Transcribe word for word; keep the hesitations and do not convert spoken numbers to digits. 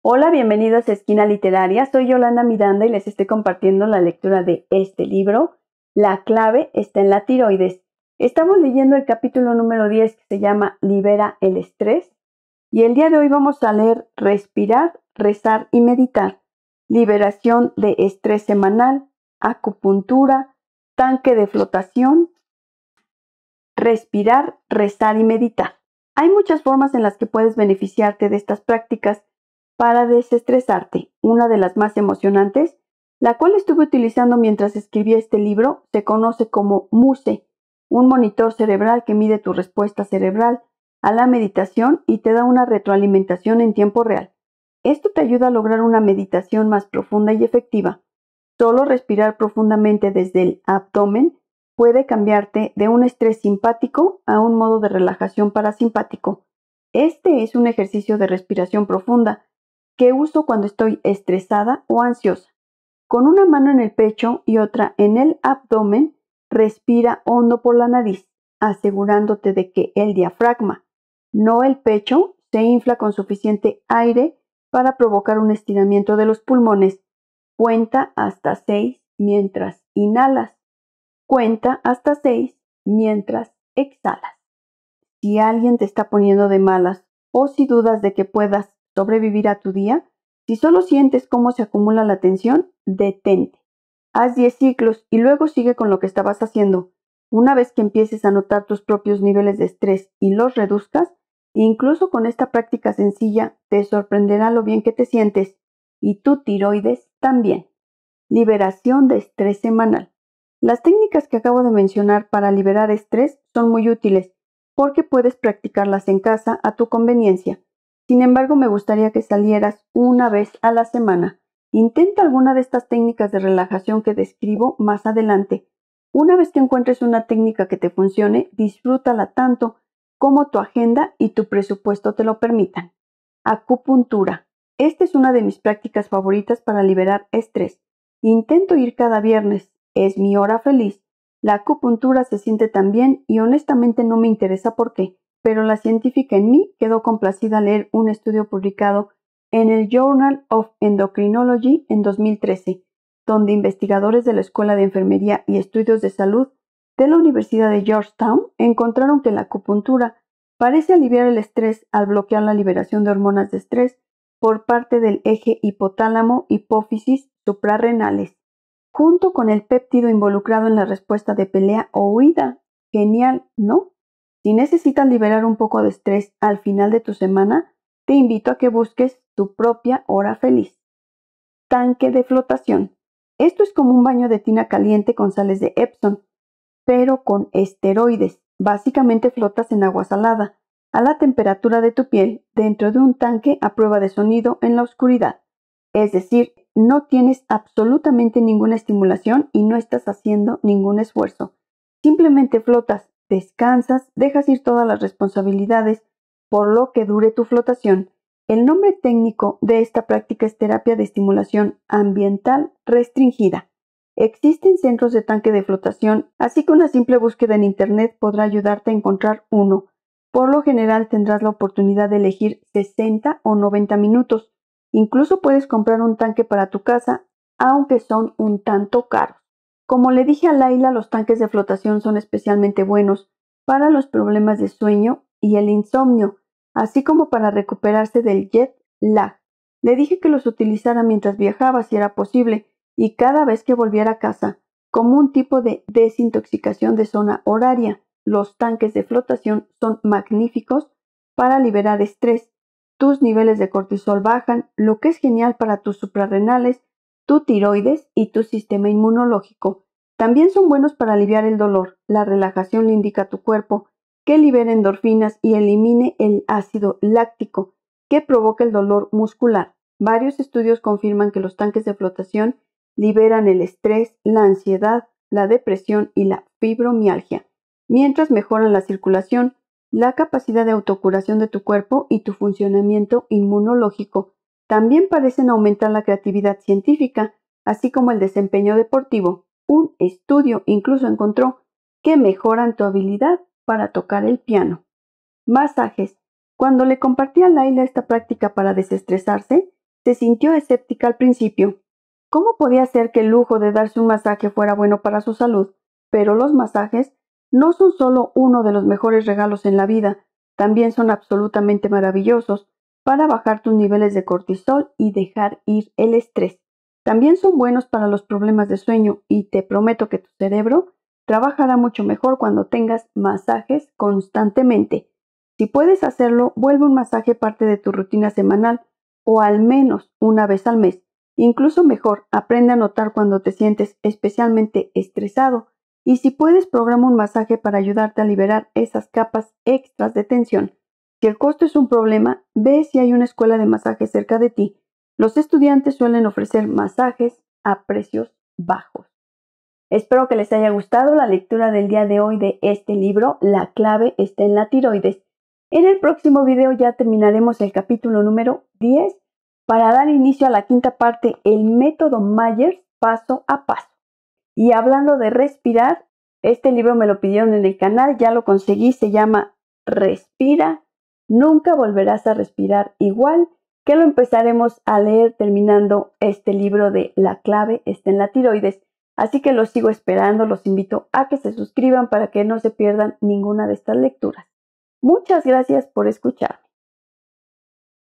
Hola, bienvenidos a Esquina Literaria. Soy Yolanda Miranda y les estoy compartiendo la lectura de este libro, La clave está en la tiroides. Estamos leyendo el capítulo número diez que se llama Libera el estrés y el día de hoy vamos a leer Respirar, rezar y meditar, liberación de estrés semanal, acupuntura, tanque de flotación, respirar, rezar y meditar. Hay muchas formas en las que puedes beneficiarte de estas prácticas para desestresarte. Una de las más emocionantes, la cual estuve utilizando mientras escribía este libro, se conoce como Muse, un monitor cerebral que mide tu respuesta cerebral a la meditación y te da una retroalimentación en tiempo real. Esto te ayuda a lograr una meditación más profunda y efectiva. Solo respirar profundamente desde el abdomen puede cambiarte de un estrés simpático a un modo de relajación parasimpático. Este es un ejercicio de respiración profunda que uso cuando estoy estresada o ansiosa. Con una mano en el pecho y otra en el abdomen, respira hondo por la nariz, asegurándote de que el diafragma, no el pecho, se infla con suficiente aire para provocar un estiramiento de los pulmones. Cuenta hasta seis mientras inhalas. Cuenta hasta seis mientras exhalas. Si alguien te está poniendo de malas o si dudas de que puedas sobrevivir a tu día, si solo sientes cómo se acumula la tensión, detente. Haz diez ciclos y luego sigue con lo que estabas haciendo. Una vez que empieces a notar tus propios niveles de estrés y los reduzcas, incluso con esta práctica sencilla, te sorprenderá lo bien que te sientes y tu tiroides también. Liberación de estrés semanal. Las técnicas que acabo de mencionar para liberar estrés son muy útiles porque puedes practicarlas en casa a tu conveniencia. Sin embargo, me gustaría que salieras una vez a la semana. Intenta alguna de estas técnicas de relajación que describo más adelante. Una vez que encuentres una técnica que te funcione, disfrútala tanto como tu agenda y tu presupuesto te lo permitan. Acupuntura. Esta es una de mis prácticas favoritas para liberar estrés. Intento ir cada viernes. Es mi hora feliz. La acupuntura se siente tan bien y honestamente no me interesa por qué, pero la científica en mí quedó complacida al leer un estudio publicado en el Journal of Endocrinology en dos mil trece, donde investigadores de la Escuela de Enfermería y Estudios de Salud de la Universidad de Georgetown encontraron que la acupuntura parece aliviar el estrés al bloquear la liberación de hormonas de estrés por parte del eje hipotálamo-hipófisis suprarrenales, junto con el péptido involucrado en la respuesta de pelea o huida. Genial, ¿no? Si necesitas liberar un poco de estrés al final de tu semana, te invito a que busques tu propia hora feliz. Tanque de flotación. Esto es como un baño de tina caliente con sales de Epsom, pero con esteroides. Básicamente flotas en agua salada, a la temperatura de tu piel, dentro de un tanque a prueba de sonido en la oscuridad. Es decir, no tienes absolutamente ninguna estimulación y no estás haciendo ningún esfuerzo. Simplemente flotas, descansas, dejas ir todas las responsabilidades por lo que dure tu flotación. El nombre técnico de esta práctica es terapia de estimulación ambiental restringida. Existen centros de tanque de flotación, así que una simple búsqueda en internet podrá ayudarte a encontrar uno. Por lo general tendrás la oportunidad de elegir sesenta o noventa minutos. Incluso puedes comprar un tanque para tu casa, aunque son un tanto caros. Como le dije a Laila, los tanques de flotación son especialmente buenos para los problemas de sueño y el insomnio, así como para recuperarse del jet lag. Le dije que los utilizara mientras viajaba si era posible y cada vez que volviera a casa, como un tipo de desintoxicación de zona horaria. Los tanques de flotación son magníficos para liberar estrés. Tus niveles de cortisol bajan, lo que es genial para tus suprarrenales, tu tiroides y tu sistema inmunológico. También son buenos para aliviar el dolor. La relajación le indica a tu cuerpo que libere endorfinas y elimine el ácido láctico que provoca el dolor muscular. Varios estudios confirman que los tanques de flotación liberan el estrés, la ansiedad, la depresión y la fibromialgia, mientras mejoran la circulación, la capacidad de autocuración de tu cuerpo y tu funcionamiento inmunológico. También parecen aumentar la creatividad científica, así como el desempeño deportivo. Un estudio incluso encontró que mejoran tu habilidad para tocar el piano. Masajes. Cuando le compartí a Laila esta práctica para desestresarse, se sintió escéptica al principio. ¿Cómo podía ser que el lujo de darse un masaje fuera bueno para su salud? Pero los masajes no son solo uno de los mejores regalos en la vida, también son absolutamente maravillosos para bajar tus niveles de cortisol y dejar ir el estrés. También son buenos para los problemas de sueño y te prometo que tu cerebro trabajará mucho mejor cuando tengas masajes constantemente. Si puedes hacerlo, vuelve un masaje parte de tu rutina semanal o al menos una vez al mes. Incluso mejor, aprende a notar cuando te sientes especialmente estresado y si puedes, programa un masaje para ayudarte a liberar esas capas extras de tensión. Si el costo es un problema, ve si hay una escuela de masaje cerca de ti. Los estudiantes suelen ofrecer masajes a precios bajos. Espero que les haya gustado la lectura del día de hoy de este libro, La clave está en la tiroides. En el próximo video ya terminaremos el capítulo número diez para dar inicio a la quinta parte, el método Myers paso a paso. Y hablando de respirar, este libro me lo pidieron en el canal, ya lo conseguí, se llama Respira, nunca volverás a respirar igual, que lo empezaremos a leer terminando este libro de La clave está en la tiroides. Así que los sigo esperando, los invito a que se suscriban para que no se pierdan ninguna de estas lecturas. Muchas gracias por escuchar.